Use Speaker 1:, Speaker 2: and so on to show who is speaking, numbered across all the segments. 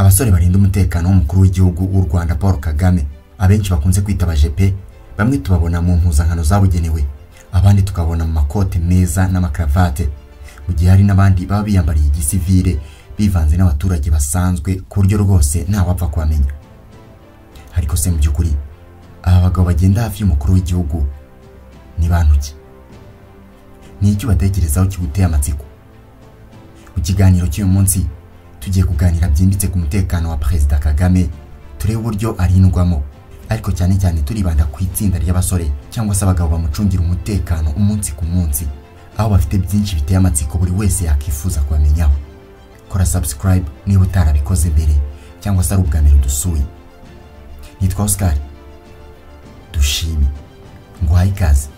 Speaker 1: abasore barinda umutekano w'umukuru w'igihugu w'u Rwanda Paul Kagame abenshi bakunze kwita abajepe, bamwe tubabona mu mpuzankano zabugenewe, abandi tukabona mu makote meza n'amakravate, mu gihe hari n'abandi baba biyambariye igisivile bivanze n'abaturage basanzwe ku buryo rwose nta wapfa kubamenya. Ariko se mu by'ukuri aba bagabo bagenda hafi y'umukuru w'igihugu ni bantu ki? Ni iki batekerezaho kiguteye amatsiko? Mu kiganiro cy'uyu munsi tugiye kuganira byimbitse ku mutekano wa Perezida Kagame, turebe uburyo arindwamo, ariko cyane cyane turibanda ku itsinda ry'abasore cyangwa se abagabo bamucungira umutekano umunsi ku munsi, aho bafite byinshi biteye amatsiko buri wese yakifuza kubamenyaho. Kora subscribe niba utarabikoze mbere cyangwa se ari ubwa mbere dusuye. Nitwa Oscar Dushime, nguhaye ikaze.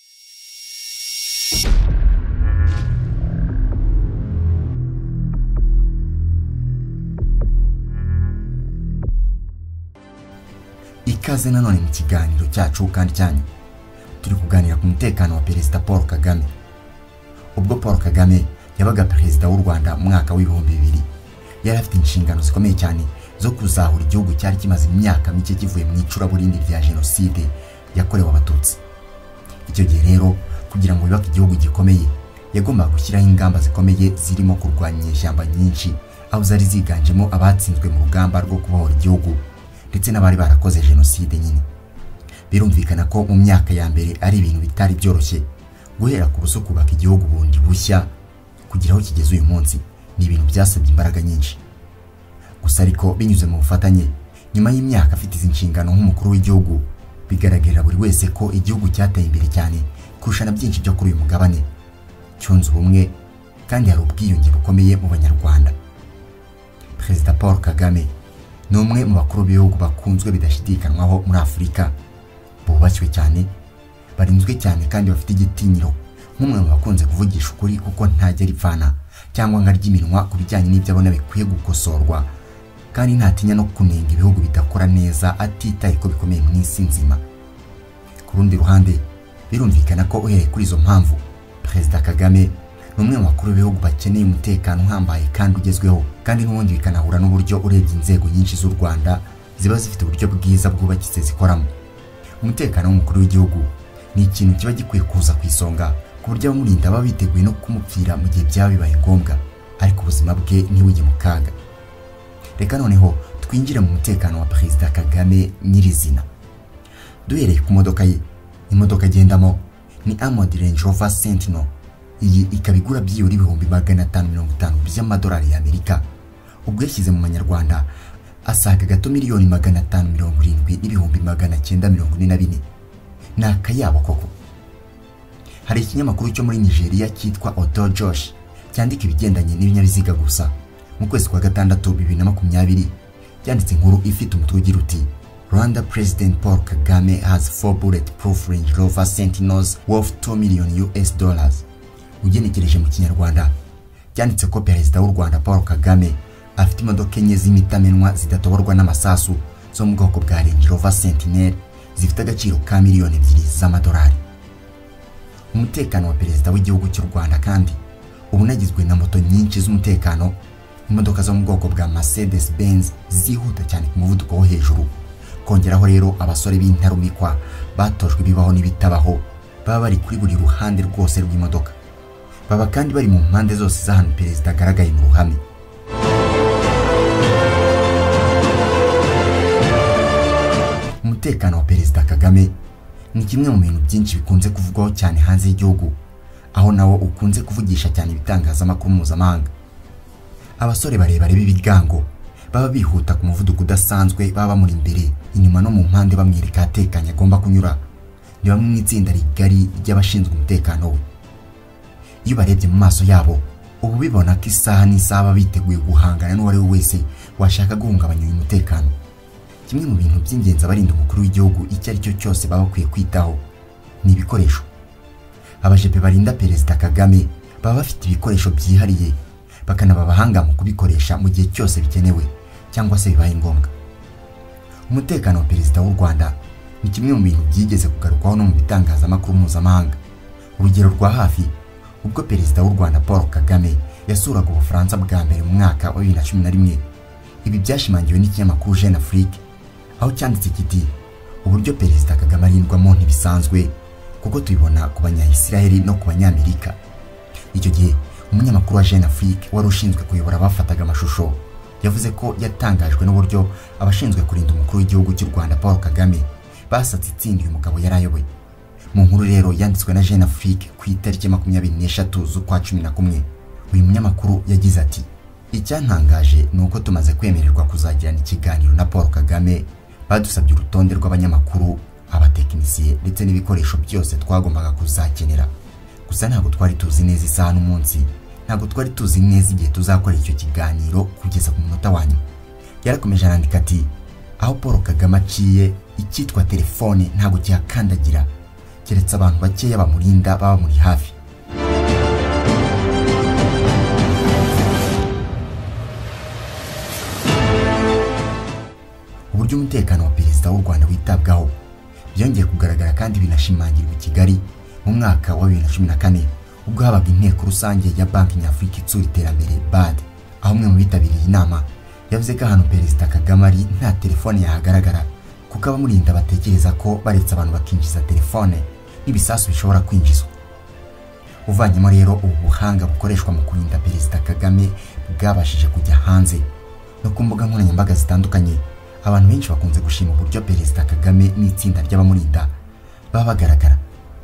Speaker 1: Ikaze nanone mu kiganiro cyacu kandi cyanyu. Turi kuganira ku mutekano wa Perezida Paul Kagame. Ubwo Paul Kagame yabaga Perezida w'u Rwanda mu mwaka w'ibihumbi 2000, yari afite inshingano zikomeye cyane zo kuzahura igihugu cyari kimaze imyaka mike kivuye mu icuraburindi rya Jenoside yakorewe Abatutsi. Icyo gihe rero kugira ngo yubake igihugu gikomeye, yagombaga gushyiraho ingamba zikomeye zirimo kurwanya inyeshyamba nyinshi, aho zari ziganjemo abatsinzwe mu rugamba rwo kubohora igihugu ndetse n'abari barakoze Jenoside nyine. Birumvikana ko mu myaka ya mbere ari ibintu bitari byoroshye, guhera ku buso kubaka igihugu bundi bushya kugira aho kigeze uyu munsi ni ibintu byasabye imbaraga nyinshi. Gusa ariko binyuze mu bufatanye, nyuma y'imyaka afite izi nshingano nk'umukuru w'igihugu, bigaragarira buri wese ko igihugu cyateye imbere cyane kurusha na byinshi byo kuri uyu mugabane, cyunze ubumwe kandi hari ubwiyunge bukomeye mu Banyarwanda. Perezida Paul Kagame ni umwe mu bakuru b'ibihugu bakunzwe bidashidikanywaho muri Afurika, bubashywe cyane, barinzwe cyane kandi bafite igitinyiro, nk'umwe mu bakunze kuvugisha ukuri kuko ntajya ripfana cyangwa ngo arye iminwa ku bijyanye n'ibyo abona bikwiye gukosorwa, kandi ntatinya no kunenga ibihugu bidakora neza atitaye ko bikomeye mu isi nzima. Ku rundi ruhande birumvikana ko uhereye kuri izo mpamvu, Perezida Kagame ni umwe mu bakuru b'ibihugu bakeneye umutekano uhambaye kandi ugezweho, kandi n'ubundi bikanahura n'uburyo urebye inzego nyinshi z'u Rwanda ziba zifite uburyo bwiza bwubakitse zikoramo. Umutekano w'umukuru w'igihugu ni ikintu kiba gikwiye kuza ku isonga, ku buryo abamurinda baba biteguye no kumupfira mu gihe byaba bibaye ngombwa, ariko ubuzima bwe ntibujye mu kaga. Reka noneho twinjire mu mutekano wa Perezida Kagame nyirizina. Duhereye ku modoka ye, imodoka agendamo ni Armored Range Rover Sentinel. Iyi ikaba igura byibura ibihumbi 550 by'amadolari y'Amerika, ubwo yashyize mu manyarwanda asaga gato miliyoni 570 n'ibihumbi 944. Ni akayabo koko. Hari ikinyamakuru cyo muri Nigeria cyitwa Auto Josh cyandika ibigendanye n'ibinyabiziga gusa. Mu kwezi kwa gatandatu 2020 cyanditse inkuru ifite umutwe ugira uti Rwanda President Paul Kagame has 4 bulletproof Range Rover Sentinels worth $2 million. Ugenekereje mu Kinyarwanda cyanditse ko Perezida w'u Rwanda Paul Kagame afite imodoka enye z'imitamenwa zidatoborwa n'amasasu zo mu bwoko bwa Range Rover Sentinel zifite agaciro ka miliyoni 2 z'amadolari. Umutekano wa Perezida w'igihugu cy'u Rwanda kandi ubunagizwe na moto nyinshi z'umutekano, imodoka zo mu bwoko bwa Mercedes Benz zihuta cyane ku muvuduko wo hejuru. Kongeraho rero abasore b'intarumikwa batojwe bibaho n'ibitabaho, baba bari kuri buri ruhande rwose rw'imodoka, baba kandi bari mu mpande zose z'ahantu Perezida agaragaye mu ruhame. Umutekano wa Perezida Kagame ni kimwe mu bintu byinshi bikunze kuvugwaho cyane hanze y'igihugu, aho nawo ukunze kuvugisha cyane ibitangazamakuru mpuzamahanga. Abasore barebare b'ibigango baba bihuta ku muvuduko udasanzwe, baba muri imbere, inyuma no mu mpande bamwereka atekanye agomba kunyura, ni bamwe mu itsinda rigari ry'abashinzwe umutekano we. Iyo barebye mu maso yabo ubu bibona ko isaha n'isaha biteguye guhangana n'uwari we wese washaka guhungabanya uyu mutekano. Kimwe mu bintu by'ingenzi abarinda umukuru w'igihugu icyo ari cyo cyose baba bakwiye kwitaho ni ibikoresho. Abajepe barinda Perezida Kagame baba bafite ibikoresho byihariye, bakanaba abahanga mu kubikoresha mu gihe cyose bikenewe cyangwa se bibaye ngombwa. Umutekano wa Perezida w'u Rwanda ni kimwe mu bintu byigeze kugarukwaho no mu bitangazamakuru mpuzamahanga. Urugero rwa hafi, ubwo Perezida w'u Rwanda Paul Kagame yasuraga Ubufaransa bwa mbere mu mwaka wa 2011, Ibi byashimangiwe n'ikinyamakuru Jeune Afrique aho cyanditse kiti uburyo Perezida Kagame arindwamo ntibisanzwe kuko tubibona ku banya-Israeli no ku banyamerika. Icyo gihe umunyamakuru wa Jeune Afrique wari ushinzwe kuyobora abafataga amashusho yavuze ko yatangajwe n'uburyo abashinzwe kurinda umukuru w'igihugu cy'u Rwanda Paul Kagame basatse itsinda uyu mugabo yarayoboye. Mu nkuru rero yanditswe na Jeune Afrique ku itariki 23 z'ukwa 11 uyu munyamakuru yagize ati icyantangaje ni uko tumaze kwemererwa kuzagirana ikiganiro na Paul Kagame badusabye urutonde rw'abanyamakuru abatekinisiye ndetse n'ibikoresho byose twagombaga kuzakenera. Gusa ntabwo twari tuzi neza isaha n'umunsi, ntabwo twari tuzi neza igihe tuzakora icyo kiganiro kugeza ku munota wanyu. Yarakomeje arandika ati aho Paul Kagame aciye icyitwa telefone ntabwo cyakandagira keretse abantu bakeya bamurinda baba muri hafi. Uburyo umutekano wa Perezida w'u Rwanda witabwaho byongeye kugaragara kandi binashimangirwa i Kigali mu mwaka wa 2014 ubwo habaga inteko rusange ya Banki Nyafurika itsura iterambere BAD, aho umwe mu bitabiriye inama yavuze ko ahantu Perezida Kagame ari nta telefone yahagaragara kuko abamurinda batekereza ko baretse abantu bakinjiza telefone n'ibisasu bishobora kwinjizwa. Uvanyemo rero ubu buhanga bukoreshwa mu kurinda Perezida Kagame bwabashije kujya hanze no ku mbuga nkoranyambaga zitandukanye. Abantu benshi bakunze gushima uburyo Perezida Kagame n'itsinda ry'abamurida baba bagaragara.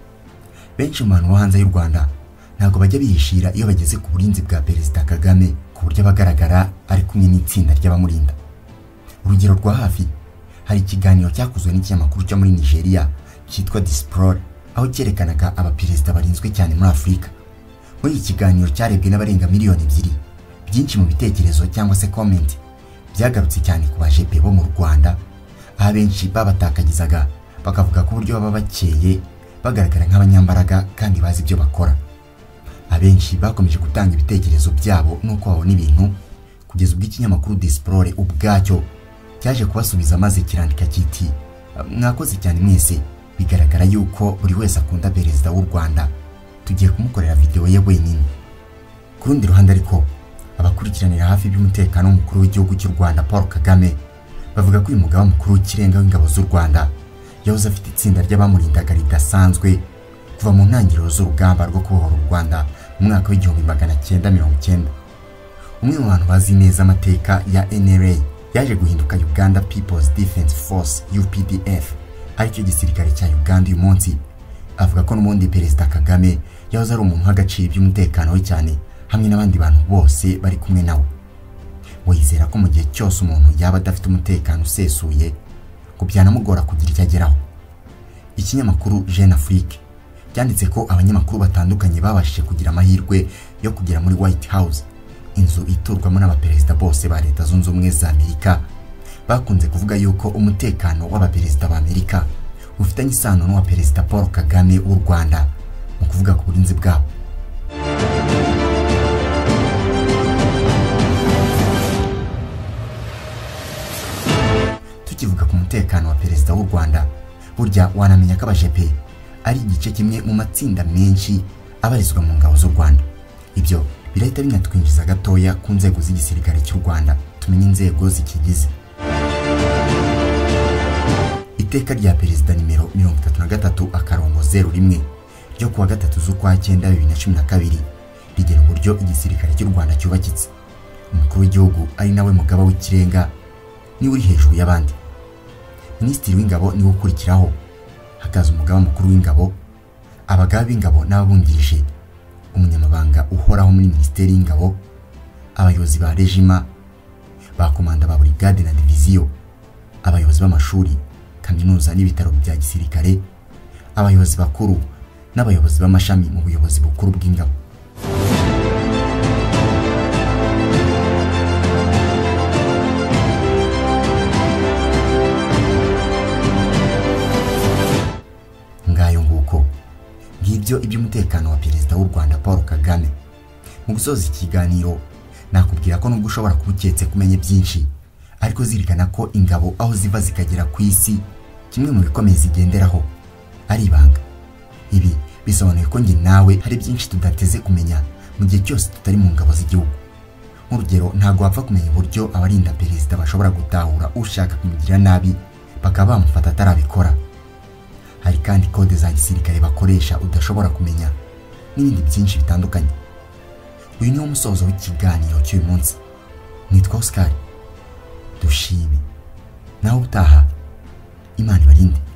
Speaker 1: Benshi mu bantu bo hanze y'u Rwanda ntabwo bajya bihishira iyo bageze ku burinzi bwa Perezida Kagame ku buryo bagaragara ari kumwe n'itsinda ry'abamurinda. Urugero rwa hafi hari ikiganiro cyakozwe n'ikinyamakuru cyo muri Nigeria cyitwa Diaspora aho cyerekanaga abaperezida barinzwe cyane muri Afurika. Muri iki kiganiro cyarebwe n'abarenga miliyoni 2. Byinshi mu bitekerezo cyangwa se comment byagarutse cyane ku bajepe bo mu Rwanda, aho benshi babatakagizaga bakavuga ko uburyo baba bakeye bagaragara nk'abanyambaraga kandi bazi ibyo bakora. Abenshi bakomeje gutanga ibitekerezo byabo nuko babona ibintu kugeza ubwo ikinyamakuru Diaspora ubwacyo cyaje kubasubiza maze kirandika kiti mwakoze cyane mwese, bigaragara yuko buri wese akunda Perezida w'u Rwanda, tugiye kumukorera video ye wenyine. Ku rundi ruhande ariko abakurikiranira hafi by'umutekano w'umukuru w'igihugu cy'u Rwanda Paul Kagame bavuga ko uyu mugaba mukuru w'ikirenga w'ingabo z'u Rwanda yahoze afite itsinda ry'abamurindaga ridasanzwe kuva mu ntangiriro z'urugamba rwo kubohora u Rwanda mu mwaka w'1990. Umwe mu bantu bazi neza amateka ya NRA yaje guhinduka Uganda People's Defense Force UPDF, aricyo gisirikare cya Uganda uyu munsi, avuga ko n'ubundi Perezida Kagame yahoze ari umuntu w'agaciro by'umutekano we cyane hamwe n'abandi bantu bose bari kumwe nawe. Wizera ko mu gihe cyose umuntu yaba adafite umutekano usesuye ngo byanamugora kugira icyo ageraho. Ikinyamakuru Jeune Afrique cyanditse ko abanyamakuru batandukanye babashije kugira amahirwe yo kugera muri White House, inzu iturwamo n'abaperezida bose ba Leta Zunze Ubumwe za Amerika. Bakunze kuvuga yuko umutekano w'abaperezida ba Amerika ufitanye isano n'uwa Perezida Paul Kagame w'u Rwanda mu kuvuga ku burinzi bwabo. Tukivuga ku mutekano wa Perezida w'u Rwanda, burya wanamenya ko abajepe ari igice kimwe mu matsinda menshi abarizwa mu ngabo z'u Rwanda. Ibyo birahita binatwinjiza gatoya ku nzego z'igisirikare cy'u Rwanda, tumenye inzego zikigize. Iteka rya Perezida nimero 33/01 ryo kuwa 3 z'ukwa 9 2012 rigena uburyo igisirikare cy'u Rwanda cyubakitse. Umukuru w'igihugu ari nawe mugaba w'ikirenga ni uri hejuru y'abandi. Minisitiri w'ingabo ni ukurikiraho, hakaza umugaba mukuru w'ingabo, abagaba b'ingabo n'ababungirije, umunyamabanga uhoraho muri Minisiteri y'Ingabo, abayobozi ba regima, ba komanda ba brigade na diviziyo, abayobozi b'amashuri, kaminuza n'ibitaro bya gisirikare, abayobozi bakuru n'abayobozi b'amashami mu buyobozi bukuru bw'ingabo. Ngayo nguko ngibyo iby'umutekano wa Perezida w'u Rwanda Paul Kagame. Mu gusoza ikiganiro nakubwira ko nubwo ushobora kubuketse kumenya byinshi, ariko zirikana ko ingabo aho ziva zikagera ku isi kimwe mu bikomeye zigenderaho ari ibanga. Ibi bisobanuye ko nge nawe hari byinshi tudateze kumenya mu gihe cyose tutari mu ngabo z'igihugu. nk'urugero ntabwo wapfa kumenya uburyo abarinda perezida bashobora gutahura ushaka kumugirira nabi bakaba bamufata atarabikora. Hari kandi kode za gisirikare bakoresha udashobora kumenya n'ibindi byinshi bitandukanye. Uyu ni umusozo w'ikiganiro cy'uyu munsi. Nitwa Oscar Dushime. Nawe utaha, Imana ibarinde.